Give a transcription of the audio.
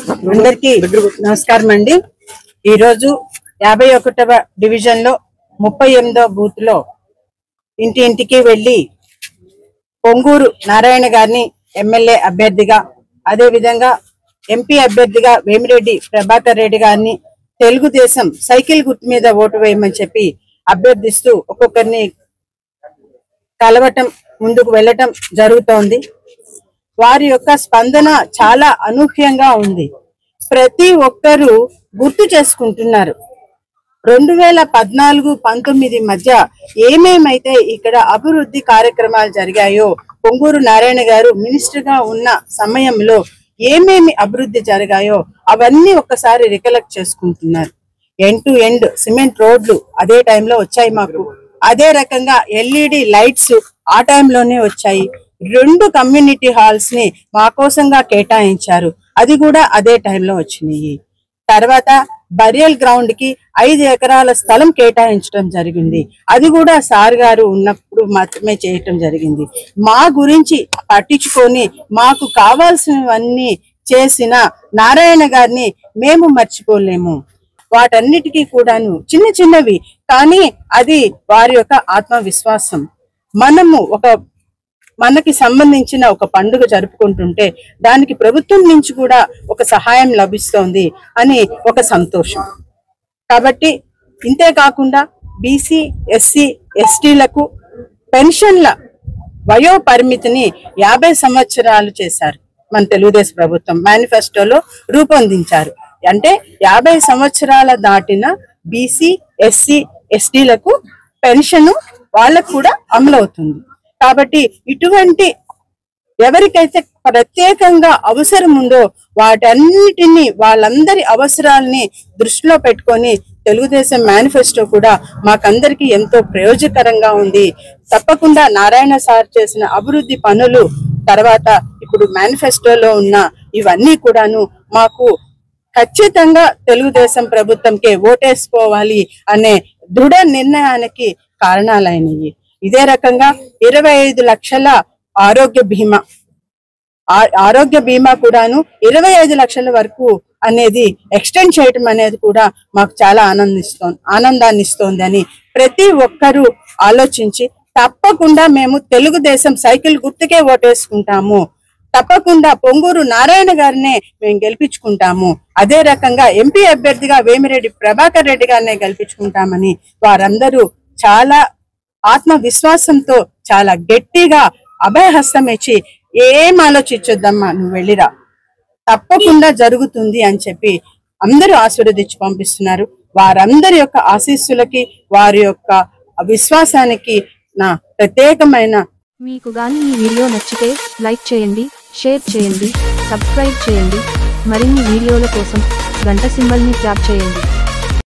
అందరికీ నమస్కారం అండి. ఈరోజు 51వ డివిజన్ లో 38వ బూత్ లో ఇంటింటికి వెళ్లి పొంగూరు నారాయణ గారిని ఎమ్మెల్యే అభ్యర్థిగా, అదే విధంగా ఎంపీ అభ్యర్థిగా వేమిరెడ్డి ప్రభాకర్ రెడ్డి గారిని తెలుగుదేశం సైకిల్ గుర్తు మీద ఓటు వేయమని చెప్పి అభ్యర్థిస్తూ ఒక్కొక్కరిని కలవటం, ముందుకు వెళ్ళటం జరుగుతోంది. వారి యొక్క స్పందన చాలా అనూహ్యంగా ఉంది. ప్రతి ఒక్కరూ గుర్తు చేసుకుంటున్నారు 2014-19 మధ్య ఏమేమైతే ఇక్కడ అభివృద్ధి కార్యక్రమాలు జరిగాయో, పొంగూరు నారాయణ గారు మినిస్టర్ గా ఉన్న సమయంలో ఏమేమి అభివృద్ధి జరిగాయో అవన్నీ ఒక్కసారి రికలెక్ట్ చేసుకుంటున్నారు. ఎండ్ టు ఎండ్ సిమెంట్ రోడ్లు అదే టైంలో వచ్చాయి మాకు. అదే రకంగా ఎల్ఈడి లైట్స్ ఆ టైంలోనే వచ్చాయి. 2 కమ్యూనిటీ హాల్స్ ని మా కోసంగా కేటాయించారు, అది కూడా అదే టైంలో వచ్చినాయి. తర్వాత బరియల్ గ్రౌండ్ కి 5 ఎకరాల స్థలం కేటాయించడం జరిగింది, అది కూడా సార్ గారు ఉన్నప్పుడు మాత్రమే చేయటం జరిగింది. మా గురించి పట్టించుకొని మాకు కావాల్సినవన్నీ చేసిన నారాయణ గారిని మేము మర్చిపోలేము. వాటన్నిటికీ కూడాను చిన్న చిన్నవి, కానీ అది వారి యొక్క ఆత్మవిశ్వాసం. మనకి సంబంధించిన ఒక పండుగ జరుపుకుంటుంటే దానికి ప్రభుత్వం నుంచి కూడా ఒక సహాయం లభిస్తోంది అని ఒక సంతోషం. కాబట్టి ఇంతే కాకుండా బీసీ, ఎస్సీ, ఎస్టీలకు పెన్షన్ల వయో పరిమితిని 50 సంవత్సరాలు చేశారు. మన తెలుగుదేశం ప్రభుత్వం మేనిఫెస్టోలో రూపొందించారు. అంటే 50 సంవత్సరాల దాటిన బీసీ, ఎస్సీ, ఎస్టీలకు పెన్షన్ వాళ్ళకు కూడా అమలవుతుంది. కాబట్టి ఇటువంటి ఎవరికైతే ప్రత్యేకంగా అవసరం ఉందో వాటన్నిటిని, వాళ్ళందరి అవసరాలని దృష్టిలో పెట్టుకొని తెలుగుదేశం మేనిఫెస్టో కూడా మాకందరికి ఎంతో ప్రయోజనకరంగా ఉంది. తప్పకుండా నారాయణ సార్ చేసిన అభివృద్ధి పనులు, తర్వాత ఇప్పుడు మేనిఫెస్టోలో ఉన్న ఇవన్నీ కూడాను మాకు ఖచ్చితంగా తెలుగుదేశం ప్రభుత్వంకే ఓటేసుకోవాలి అనే దృఢ నిర్ణయానికి కారణాలైనవి. ఇదే రకంగా 25 లక్షల ఆరోగ్య బీమా కూడాను 25 లక్షల వరకు అనేది ఎక్స్టెండ్ చేయటం అనేది కూడా మాకు చాలా ఆనందాన్ని ఇస్తోంది అని ప్రతి ఒక్కరూ ఆలోచించి తప్పకుండా మేము తెలుగుదేశం సైకిల్ గుర్తుకే ఓటేసుకుంటాము, తప్పకుండా పొంగూరు నారాయణ గారినే మేము గెలిపించుకుంటాము, అదే రకంగా ఎంపీ అభ్యర్థిగా వేమిరెడ్డి ప్రభాకర్ రెడ్డి గారినే గెలిపించుకుంటామని వారందరూ చాలా ఆత్మవిశ్వాసంతో చాలా గట్టిగా అభయహస్తం ఇచ్చి, ఏం ఆలోచించొద్దమ్మా, నువ్వు వెళ్ళిరా, తప్పకుండా జరుగుతుంది అని చెప్పి అందరూ ఆశీర్వదించి పంపిస్తున్నారు. వారందరి యొక్క ఆశీస్సులకి, వారి యొక్క విశ్వాసానికి నా ప్రత్యేకమైన. మీకు గాని ఈ వీడియో నచ్చితే లైక్ చేయండి, షేర్ చేయండి, సబ్స్క్రైబ్ చేయండి. మరిన్ని వీడియోల కోసం గంట సింబల్ ని ట్యాప్ చేయండి.